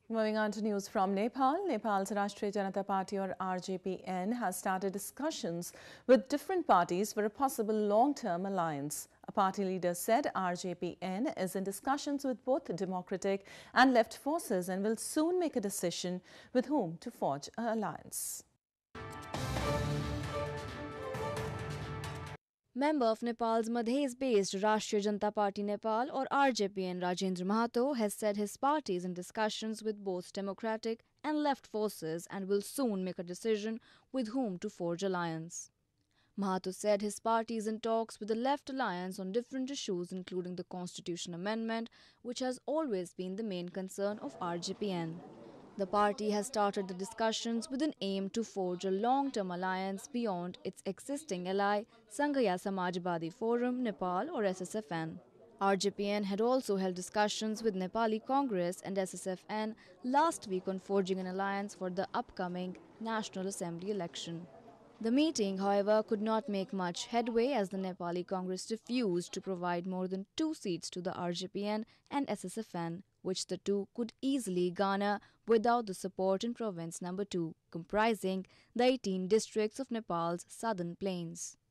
Moving on to news from Nepal, Nepal's Rastriya Janata Party or RJP-N has started discussions with different parties for a possible long-term alliance. A party leader said RJP-N is in discussions with both democratic and left forces and will soon make a decision with whom to forge an alliance. Member of Nepal's Madhya-based Rastriya Janata Party Nepal or RJP-N Rajendra Mahato has said his party is in discussions with both democratic and left forces and will soon make a decision with whom to forge alliance. Mahato said his party is in talks with the Left Alliance on different issues including the Constitution Amendment, which has always been the main concern of RJP-N. The party has started the discussions with an aim to forge a long-term alliance beyond its existing ally Sanghya Samajwadi Forum Nepal or SSFN. RJP-N had also held discussions with Nepali Congress and SSFN last week on forging an alliance for the upcoming National Assembly election. The meeting, however, could not make much headway as the Nepali Congress refused to provide more than 2 seats to the RJP-N and SSFN, which the two could easily garner without the support in Province No. 2, comprising the 18 districts of Nepal's southern plains.